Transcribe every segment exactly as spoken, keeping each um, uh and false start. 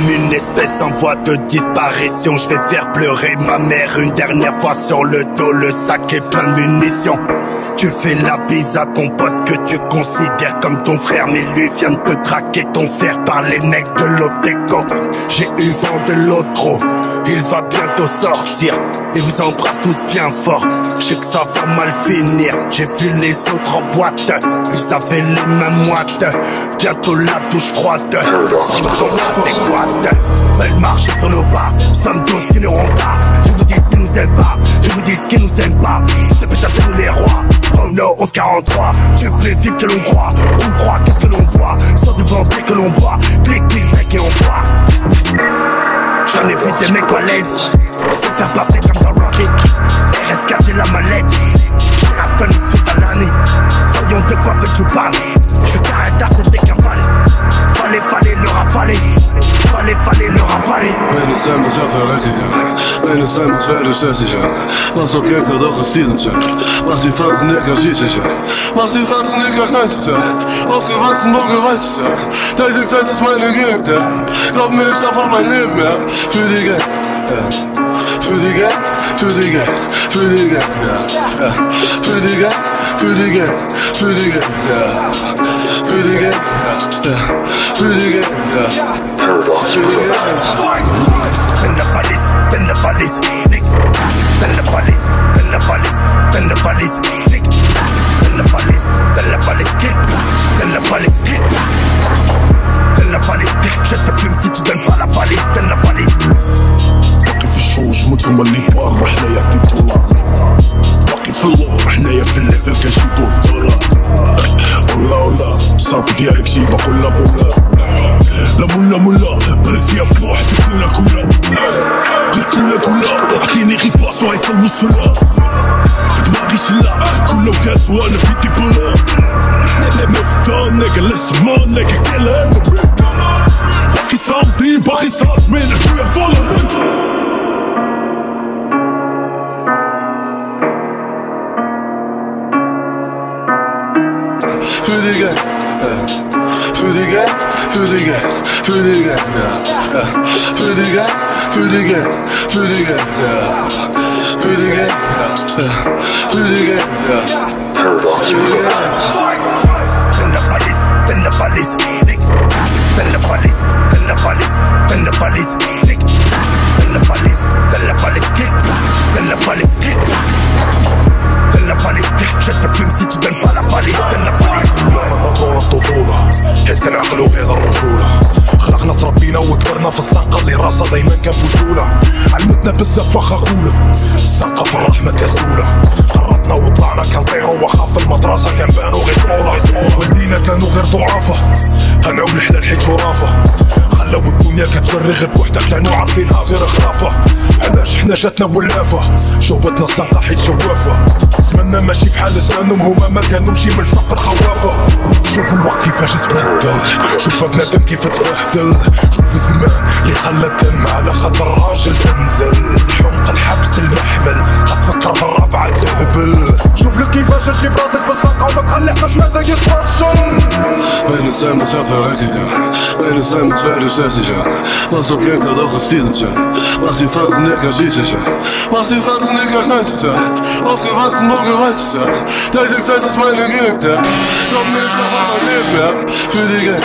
comme une espèce en voie de disparition. Je vais faire pleurer ma mère une dernière fois sur le dos. Le sac est plein de munitions. Tu fais la bise à ton pote que tu considères comme ton frère, mais lui vient de te traquer ton fer par les mecs de l'Oteco. J'ai eu vent de l'autre, il va bientôt sortir. Il vous embrasse tous bien fort, je sais que ça va mal finir. J'ai vu les autres en boîte, ils avaient les mêmes moites. Bientôt la douche froide, sans son adéquate. Veulent marcher sur nos pas, sommes douze qui n'auront pas. Ils vous disent qu'ils nous aiment pas, ils vous disent qu'ils nous aiment pas. Ce putain c'est nous les rois. Oh no, onze quarante-trois, tu es plus vite que l'on croit. On croit, qu'est-ce que l'on voit? Sors du vent dès que l'on boit. Clic, clic, clic et on voit. J'en ai vu des mecs balèzes se faire baffer comme dans Rocky. R S quatre j'ai la mallette, j'ai la tonne sous ta l'année. Voyons de quoi veux-tu parler? Je suis carré d'art, c'était qu'un valet. Fallait, fallait le rafaler. Fallait, fallait le rafaler. Meine Stem ist verreckt, ja. Meine Stem ist verder zestig, ja. Mach op jeden dag gestielend, ja. Mach die vijftig niks zestig, ja. Mach die vijftig niks neunzig, ja. Aufgewachsen, wo gereizt, ja. Deze Zeit ist meine Gegend, ja. Glaub mir nicht davon mein Leben, ja. Für die Gang, ja. Für die Gang, für die Gang, für die Gang, ja. Ja. Für die Gang, für die Gang, für die Gang, ja. Für die Gang, ja. Für die Gang, ja. Ben la valise, ben la valise, nick. Ben la valise, ben la valise, ben la valise, nick. Ben la valise, ben la valise, kick. Ben la valise, kick. Ben la valise, kick. Je te fume si tu donnes pas la valise, ben la valise. باقي في الشوج موتوما اللي بار حنايا في الدولار. باقي في اللور حنايا في الليفل كنجيبو الدولار. ولا ولا الصوت ديالك جيبها كلها بولا. لا مولا مولا بلاتي يا بوحدك كولا كولا. غير كولا كولا عطيني غير بلاصو عيط الموسولا. دماغي شلا كولا وكاس وانا في ديبولا. نفطر نيكا لسما نيكا كلام. باقي صامتي باقي صاف من خويا فولا. Für die Gang, ja. Für die Gang, für die Gang, für die Gang, ja. Ja. Für die Gang, für die Gang, für die Gang, ja. Für die Gang, ja. Für die Gang, ja. Für die Gang. Ben la valise, ben la valise, nick. Ben la valise, ben la valise, ben la valise, nick. Ben la valise, ben la valise, kick. Ben la valise, kick. Ben la valise, kick. Je te fume si tu donnes pas la valise, ben la valise. طول الطفولة حيت كنعقلو غير الرجولة. خلقنا تربينا وكبرنا في الزنقة اللي راسها دايما كان بوجدولة. علمتنا بزاف واخا غولة، الزنقة في الرحمة كزولة. قربنا وطلعنا كنطيرو واخا في المدرسة كنبانو غير صمولة. والدينا كانوا غير ضعافة، قنعو بالحلال حيت خرافة. خلاو الدنيا كتوري غير بوحدها كانوا عارفينها غير خرافة. علاش حنا جاتنا ولافة، جاوبتنا الزنقة حيت جوافة. زماننا ماشي بحال زمانهم، هما ما كانوش من الفقر خوافة. شوف الوقت كيفاش تبدل، شوف بنادم كيف تبهدل. شوف الزمان اللي خلى الدم على خاطر راجل تنزل. حمق الحبس المحمل كتفكر في الرابعة تهبل. شوف لك كيفاش تجيب راسك بالزنقة وما تخلي حتى شماتك يتفشل. Meine Stem ist verreckt, ja. Meine Stem ist verder zestig, ja. Mach op jeden dag gestielend, ja. Mach die vijftig niks zestig, ja. Mach die vijftig niks neunzig, ja. Aufgewachsen, wo gereizt, ja. Deze Zeit ist meine Gegend, ja. Glaub mir nicht davon mein Leben, ja. Für die Gang,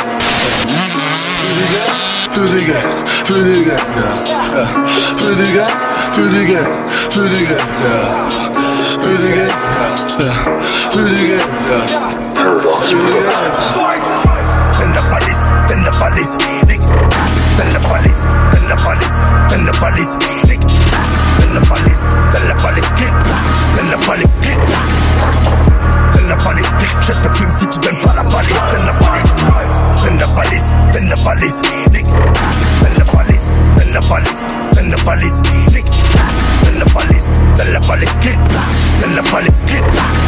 für die Gang, für die Gang, ja. Ja. Für die Gang, für die Gang, für die Gang, ja. Für die Gang, ja. Für die Gang, ja. Für die Gang. Ben la valise, ben la valise, nick. Ben la valise, ben la valise, ben la valise, nick. Ben la valise, ben la valise, kick. Ben la valise, kick. Ben la valise, kick. Je te fume si tu donnes pas la valise, ben la valise. Ben la valise, ben la valise, nick. Ben la valise, ben la valise, ben la valise, nick. Ben la valise, ben la valise, kick. Ben la valise, kick.